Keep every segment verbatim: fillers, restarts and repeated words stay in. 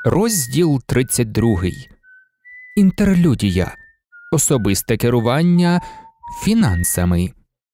Розділ тридцять другий. Інтерлюдія. Особисте керування фінансами.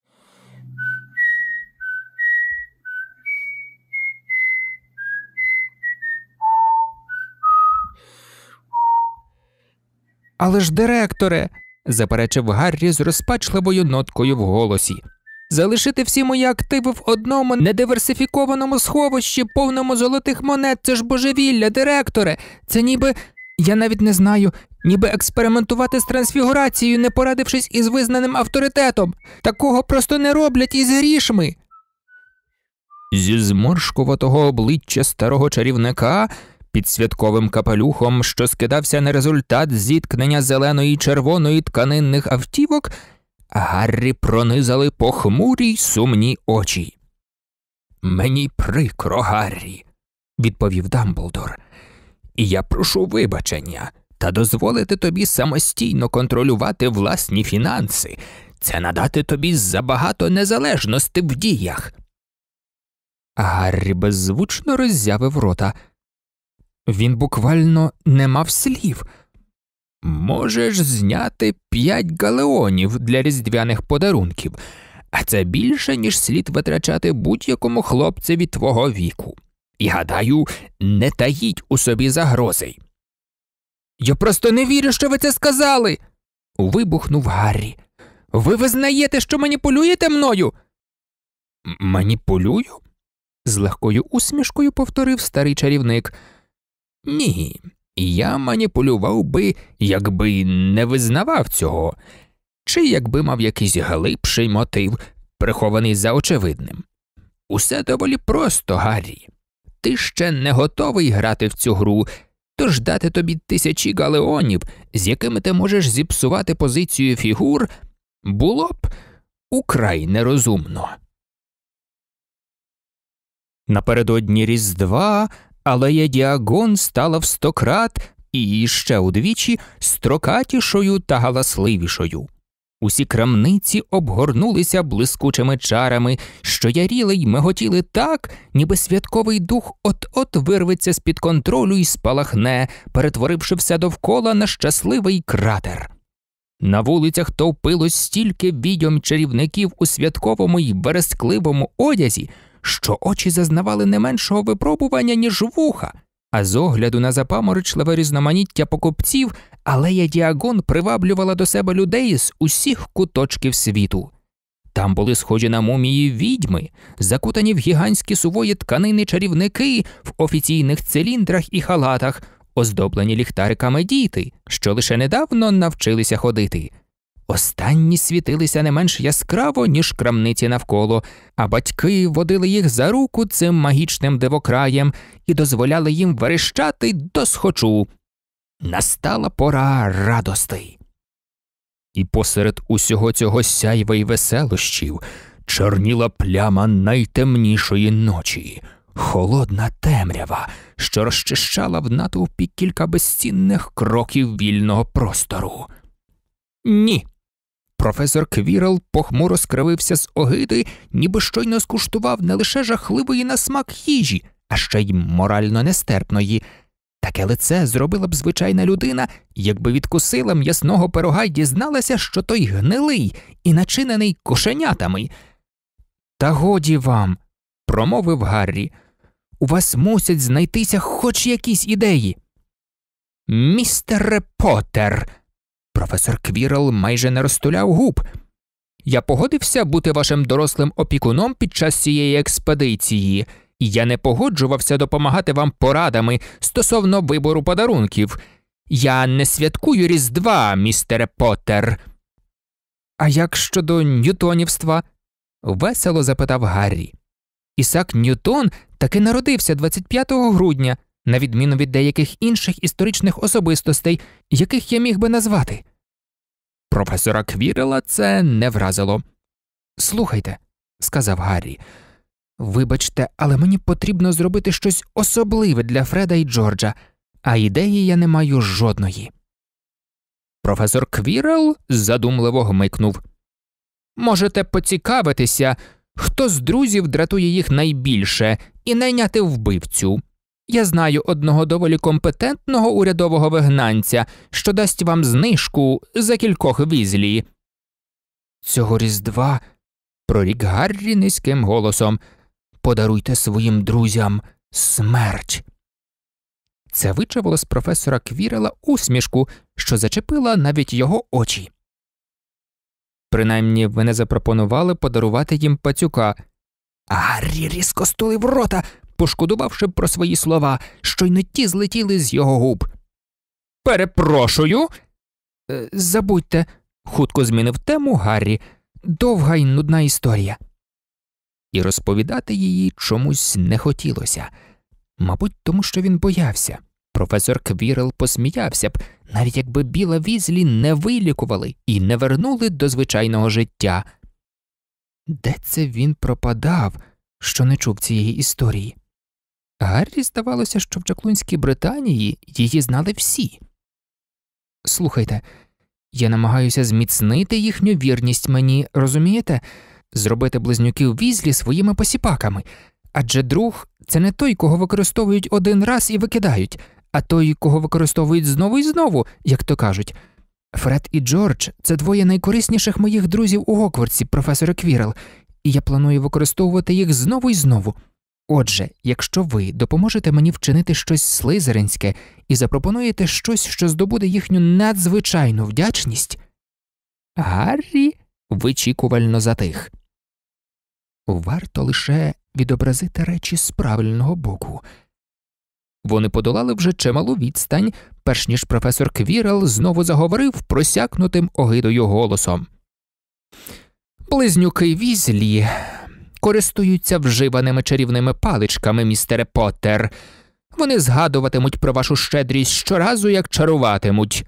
«Але ж, директоре!» – заперечив Гаррі з розпачливою ноткою в голосі. «Залишити всі мої активи в одному недиверсифікованому сховищі, повному золотих монет – це ж божевілля, директоре! Це ніби, я навіть не знаю, ніби експериментувати з трансфігурацією, не порадившись із визнаним авторитетом! Такого просто не роблять із грішми!» Зі зморшкуватого обличчя старого чарівника під святковим капелюхом, що скидався на результат зіткнення зеленої й червоної тканинних автівок, Гаррі пронизали похмурі й сумні очі. «Мені прикро, Гаррі», – відповів Дамблдор, – «і я прошу вибачення, та дозволити тобі самостійно контролювати власні фінанси – це надати тобі забагато незалежності в діях». Гаррі беззвучно роззявив рота. Він буквально не мав слів. «Можеш зняти п'ять галеонів для різдвяних подарунків, а це більше, ніж слід витрачати будь-якому хлопцеві твого віку. І, гадаю, не таїть у собі загрози». «Я просто не вірю, що ви це сказали!» – вибухнув Гаррі. «Ви визнаєте, що маніпулюєте мною?» «Маніпулюю?» – з легкою усмішкою повторив старий чарівник. «Ні, я маніпулював би, якби не визнавав цього, чи якби мав якийсь глибший мотив, прихований за очевидним. Усе доволі просто, Гаррі. Ти ще не готовий грати в цю гру, тож дати тобі тисячі галеонів, з якими ти можеш зіпсувати позицію фігур, було б украй нерозумно». Напередодні Різдва алея Діагон стала в сто крат і ще удвічі строкатішою та галасливішою. Усі крамниці обгорнулися блискучими чарами, що яріли й миготіли так, ніби святковий дух от-от вирветься з-під контролю й спалахне, перетворивши все довкола на щасливий кратер. На вулицях товпилось стільки відьом чарівників у святковому й верескливому одязі, що очі зазнавали не меншого випробування, ніж вуха, а з огляду на запаморочливе різноманіття покупців алея Діагон приваблювала до себе людей з усіх куточків світу. Там були схожі на мумії відьми, закутані в гігантські сувої тканини чарівники в офіційних циліндрах і халатах, оздоблені ліхтариками діти, що лише недавно навчилися ходити. Останні світилися не менш яскраво, ніж крамниці навколо, а батьки водили їх за руку цим магічним дивокраєм і дозволяли їм верещати досхочу. Настала пора радостей. І посеред усього цього сяйва й веселощів чорніла пляма найтемнішої ночі, холодна темрява, що розчищала в натовпі кілька безцінних кроків вільного простору. «Ні!» Професор Квірл похмуро скривився з огиди, ніби щойно скуштував не лише жахливої на смак їжі, а ще й морально нестерпної. Таке лице зробила б звичайна людина, якби відкусила м'ясного пирога й дізналася, що той гнилий і начинений кошенятами. «Та годі вам!» – промовив Гаррі. «У вас мусять знайтися хоч якісь ідеї!» «Містере Поттер!» Професор Квірл майже не розтуляв губ. «Я погодився бути вашим дорослим опікуном під час цієї експедиції, і я не погоджувався допомагати вам порадами стосовно вибору подарунків. Я не святкую Різдва, містере Поттер». «А як щодо ньютонівства?» – весело запитав Гаррі. «Ісак Ньютон таки народився двадцять п'ятого грудня, на відміну від деяких інших історичних особистостей, яких я міг би назвати». Професора Квірла це не вразило. «Слухайте», – сказав Гаррі, – «вибачте, але мені потрібно зробити щось особливе для Фреда і Джорджа, а ідеї я не маю жодної». Професор Квірл задумливо гмикнув. «Можете поцікавитися, хто з друзів дратує їх найбільше, і найняти вбивцю. Я знаю одного доволі компетентного урядового вигнанця, що дасть вам знижку за кількох візлі». «Цього Різдва», – прорік Гаррі низьким голосом, – «подаруйте своїм друзям смерть». Це вичавило з професора Квірела усмішку, що зачепила навіть його очі. «Принаймні, ви не запропонували подарувати їм пацюка». Гаррі різко стулив рота, пошкодувавши про свої слова, щойно ті злетіли з його губ. «Перепрошую!» е, «Забудьте», – хутко змінив тему Гаррі, – «довга й нудна історія». І розповідати її чомусь не хотілося. Мабуть, тому що він боявся. Професор Квірел посміявся б, навіть якби Біла Візлі не вилікували і не вернули до звичайного життя. Де це він пропадав, що не чув цієї історії? Гаррі здавалося, що в Чаклунській Британії її знали всі. «Слухайте, я намагаюся зміцнити їхню вірність мені, розумієте? Зробити близнюків Візлі своїми посіпаками. Адже друг – це не той, кого використовують один раз і викидають, а той, кого використовують знову і знову, як то кажуть. Фред і Джордж – це двоє найкорисніших моїх друзів у Гогвартсі, професоре Квірел, і я планую використовувати їх знову і знову. Отже, якщо ви допоможете мені вчинити щось слизеринське і запропонуєте щось, що здобуде їхню надзвичайну вдячність…» Гаррі вичікувально затих. Варто лише відобразити речі з правильного боку. Вони подолали вже чималу відстань, перш ніж професор Квірел знову заговорив просякнутим огидою голосом. «Близнюки Візлі користуються вживаними чарівними паличками, містере Поттер. Вони згадуватимуть про вашу щедрість щоразу, як чаруватимуть».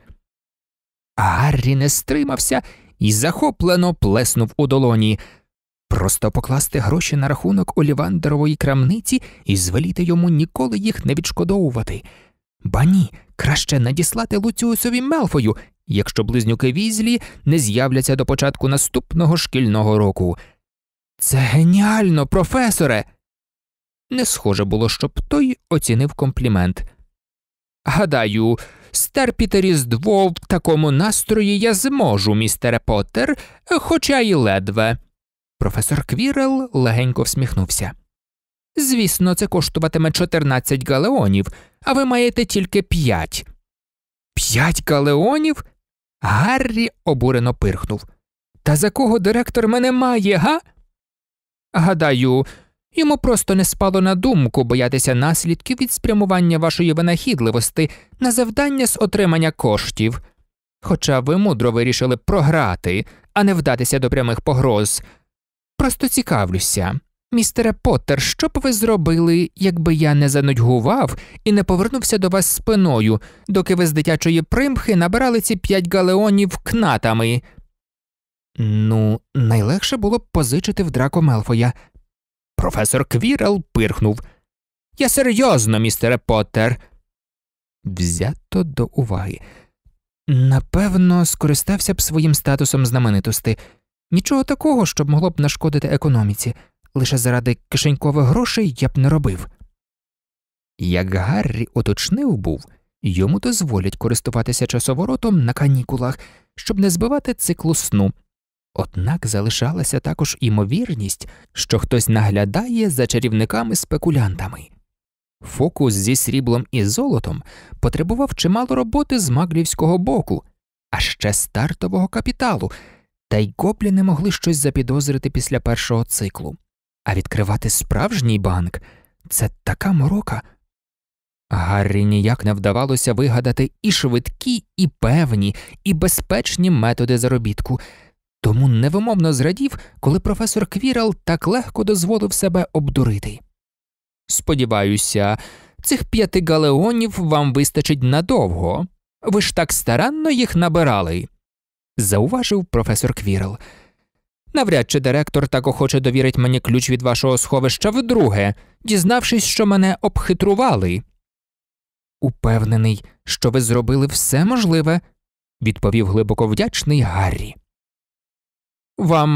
Гаррі не стримався і захоплено плеснув у долоні. Просто покласти гроші на рахунок Олівандерової крамниці і звеліти йому ніколи їх не відшкодовувати. Ба ні, краще надіслати Луціусові Мелфою, якщо близнюки Візлі не з'являться до початку наступного шкільного року. «Це геніально, професоре!» Не схоже було, щоб той оцінив комплімент. «Гадаю, стерпіти Різдво в такому настрої я зможу, містере Поттер, хоча й ледве». Професор Квірел легенько всміхнувся. «Звісно, це коштуватиме чотирнадцять галеонів, а ви маєте тільки п'ять». «П'ять галеонів?» Гаррі обурено пирхнув. «Та за кого директор мене має, га?» «Гадаю, йому просто не спало на думку боятися наслідків від спрямування вашої винахідливості на завдання з отримання коштів. Хоча ви мудро вирішили програти, а не вдатися до прямих погроз. Просто цікавлюся, містере Поттер, що б ви зробили, якби я не занудьгував і не повернувся до вас спиною, доки ви з дитячої примхи набирали ці п'ять галеонів кнатами?» «Ну, найлегше було б позичити в Драко Мелфоя». Професор Квірел пирхнув. «Я серйозно, містере Поттер». Взято до уваги. «Напевно, скористався б своїм статусом знаменитості. Нічого такого, щоб могло б нашкодити економіці. Лише заради кишенькових грошей я б не робив». Як Гаррі уточнив був, йому дозволять користуватися часоворотом на канікулах, щоб не збивати циклу сну. Однак залишалася також імовірність, що хтось наглядає за чарівниками-спекулянтами. Фокус зі сріблом і золотом потребував чимало роботи з маглівського боку, а ще стартового капіталу, та й гобліни могли щось запідозрити після першого циклу. А відкривати справжній банк – це така морока. Гаррі ніяк не вдавалося вигадати і швидкі, і певні, і безпечні методи заробітку, тому невимовно зрадів, коли професор Квірел так легко дозволив себе обдурити. «Сподіваюся, цих п'яти галеонів вам вистачить надовго. Ви ж так старанно їх набирали», – зауважив професор Квірел. «Навряд чи директор так охоче довірить мені ключ від вашого сховища вдруге, дізнавшись, що мене обхитрували». «Упевнений, що ви зробили все можливе», – відповів глибоко вдячний Гаррі. «Вам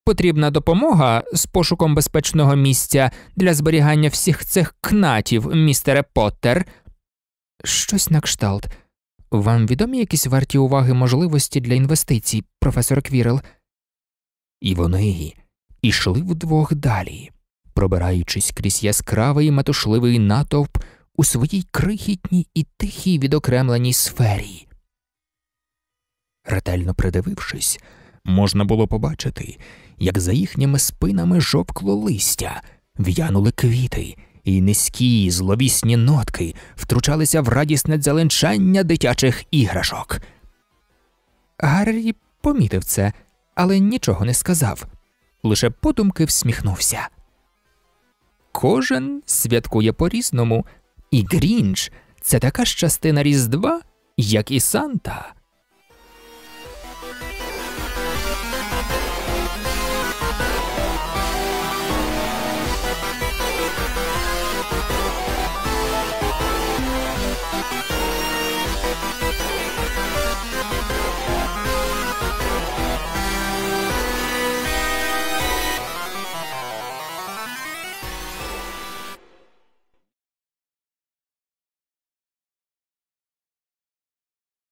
потрібна допомога з пошуком безпечного місця для зберігання всіх цих кнатів, містере Поттер?» «Щось на кшталт. Вам відомі якісь варті уваги можливості для інвестицій, професор Квірл?» І вони ішли вдвох далі, пробираючись крізь яскравий метушливий натовп у своїй крихітній і тихій відокремленій сфері. Ретельно придивившись, можна було побачити, як за їхніми спинами жовкло листя, в'янули квіти, і низькі зловісні нотки втручалися в радісне дзеленчання дитячих іграшок. Гаррі помітив це, але нічого не сказав, лише подумки всміхнувся. Кожен святкує по-різному, і Грінч – це така ж частина Різдва, як і Санта.